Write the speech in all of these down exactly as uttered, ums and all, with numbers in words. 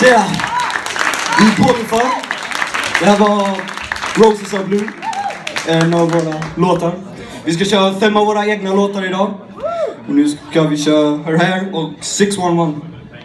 Yeah! I Polyfunk. Det här var Roses of Blue. En av våra låtar. Vi ska köra fem av våra egna låtar idag. Och nu ska vi köra Her Hair och six one one.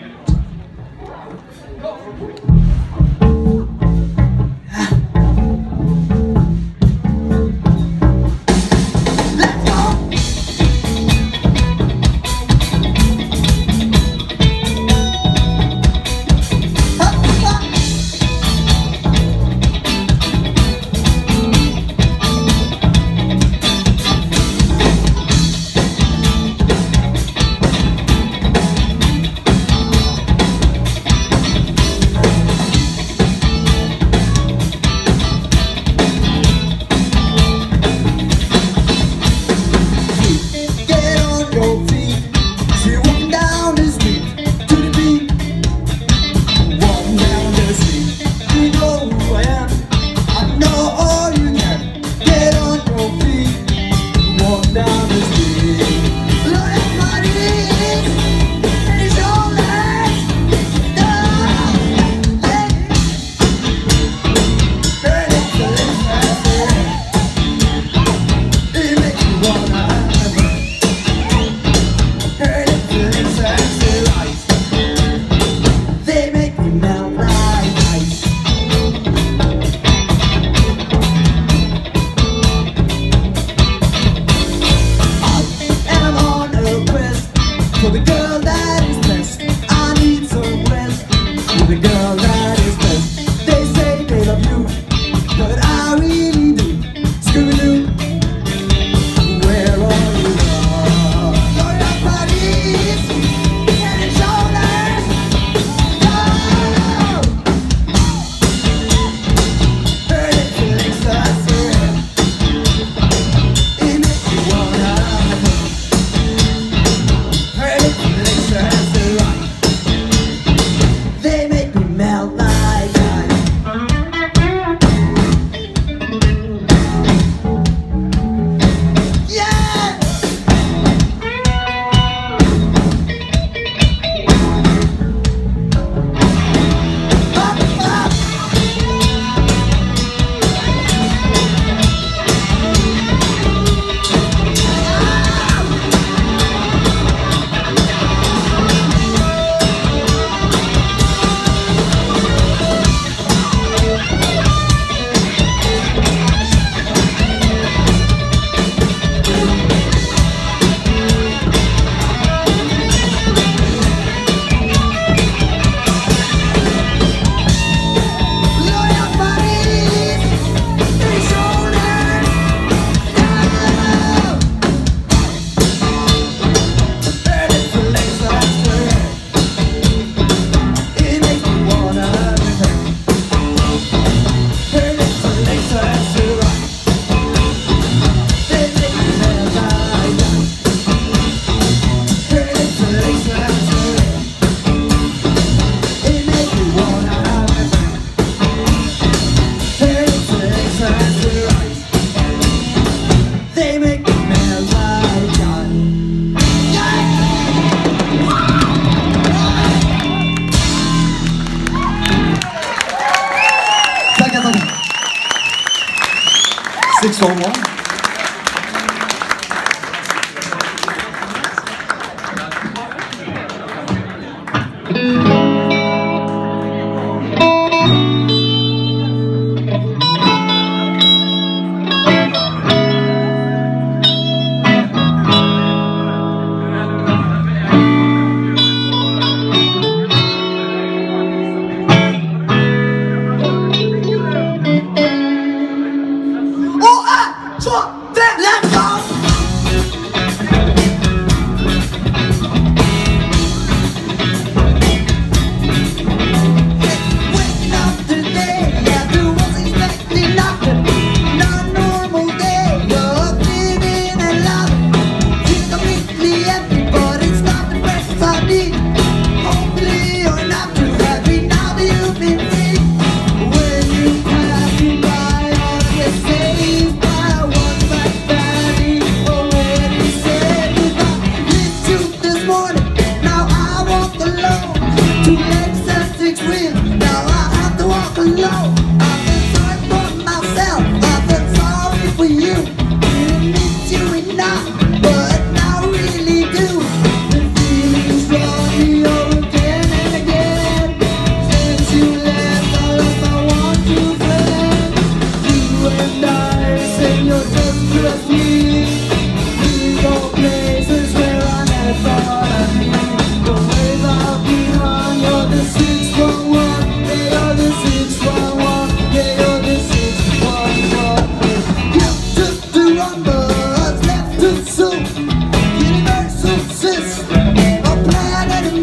six one one.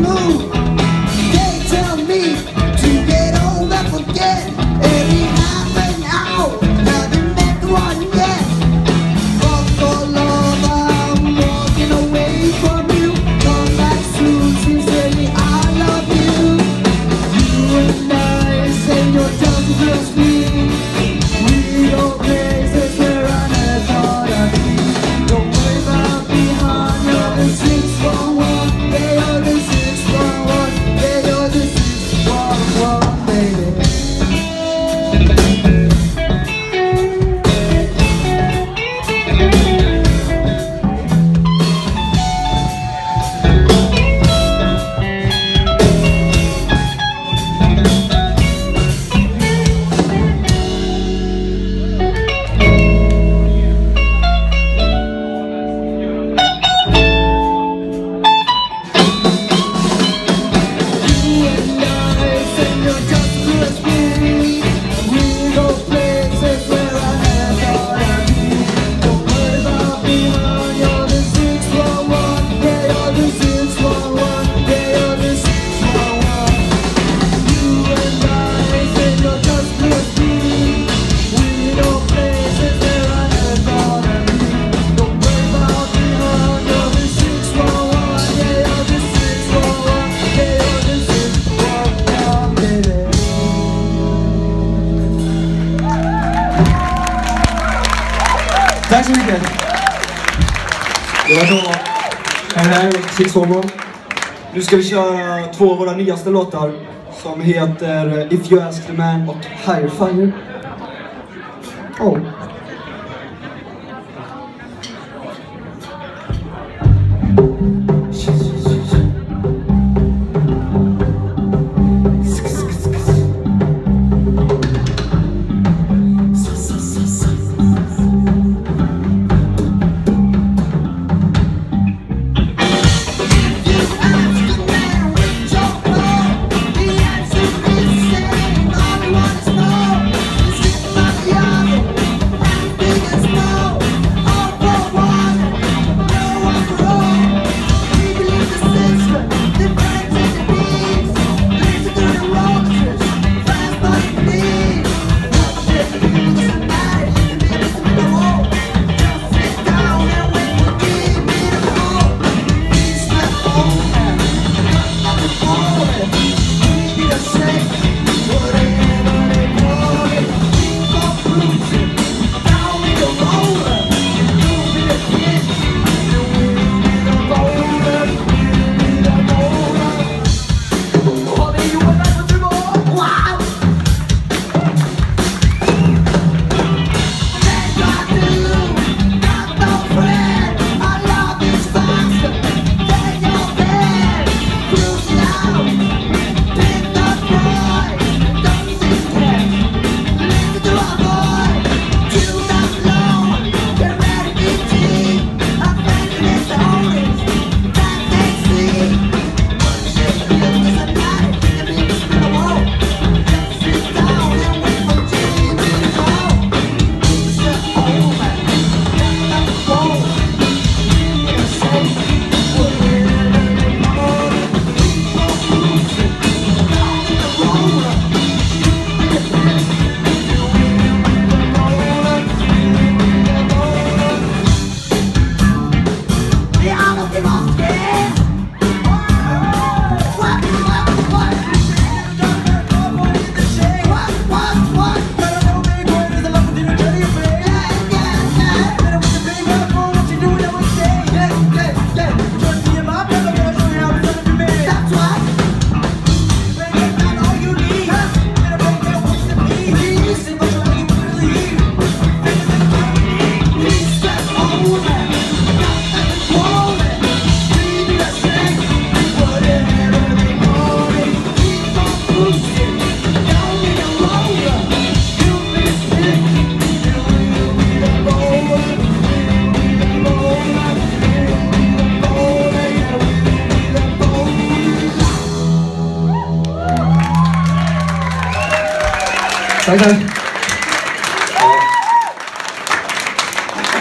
move. They tell me to get old and forget. It ain't happened now. Haven't met one yet. Fuck for love, I'm walking away from you. Come back soon, sincerely, I love you. You and I say you're just just me. We go places where I never thought I'd be. Don't worry about behind, you're the six one one. Yeah, you're the six one one. Yeah, you're the six one one, baby. Tack så mycket. Det var då den här Six One One. Nu ska vi köra två av våra nyaste låtar som heter If You Ask The Man och Higher Fire. Oh. Tack, tack.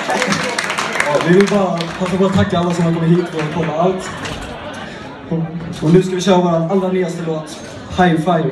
Ja, vi vill bara passa på att tacka alla som har kommit hit och kollat allt. Och nu ska vi köra vår allra nyaste låt, High Fire.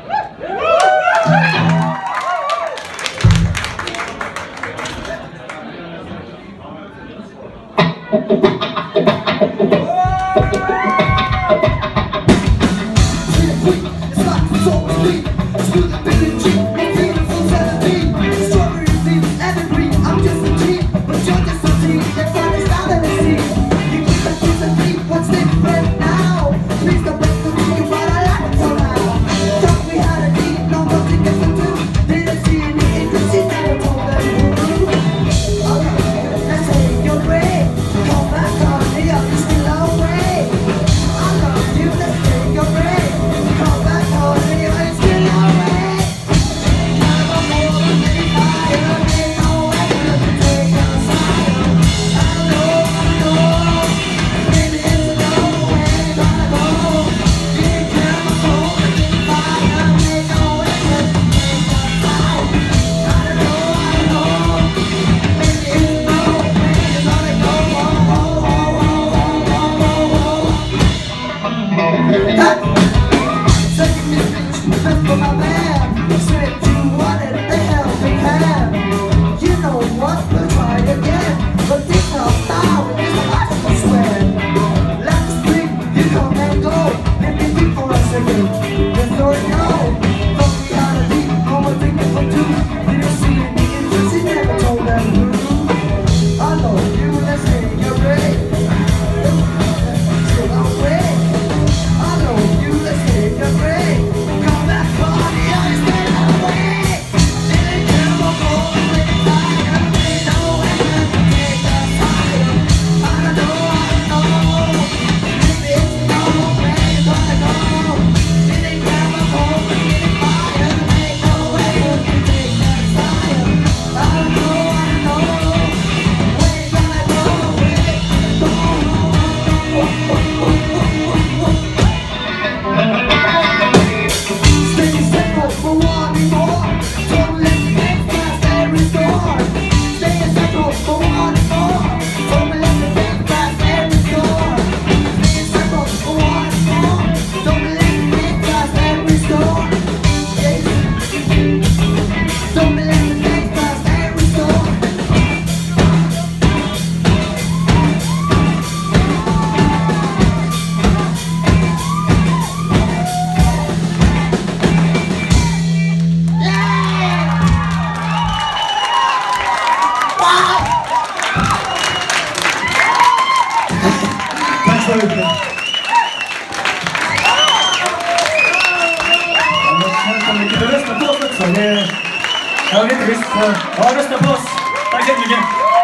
Jag vill inte visst. Ja, rösta på oss. Tack så mycket.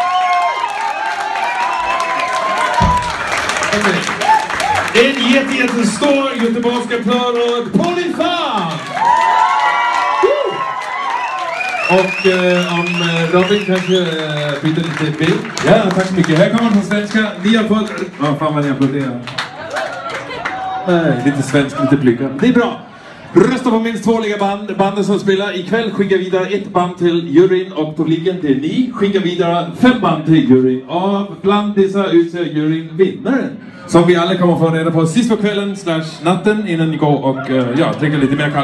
En jätte, jättestor göteborgska plårad Polyfunk! Och eh, om eh, Robin kanske eh, byter lite bild. Ja, tack så mycket. Här kommer man på svenska. Ni har fått... Ja, oh, fan vad ni applåderar. Nej, lite svensk, lite blyggad. Det är bra. Rösta på minst två liga band, banden som spelar. Ikväll skickar vidare ett band till juryn och publiken till ni. Skickar vidare fem band till juryn. Och bland dessa utser juryn vinnaren. Som vi alla kommer få reda på sist på kvällen slash natten innan ni går och uh, ja, dricker lite mer kaffe.